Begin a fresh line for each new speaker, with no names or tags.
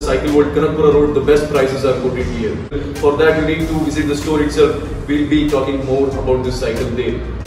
Cycle World Kanakpura Road, the best prices are quoted here. For that you need to visit the store itself. We'll be talking more about this cycle there.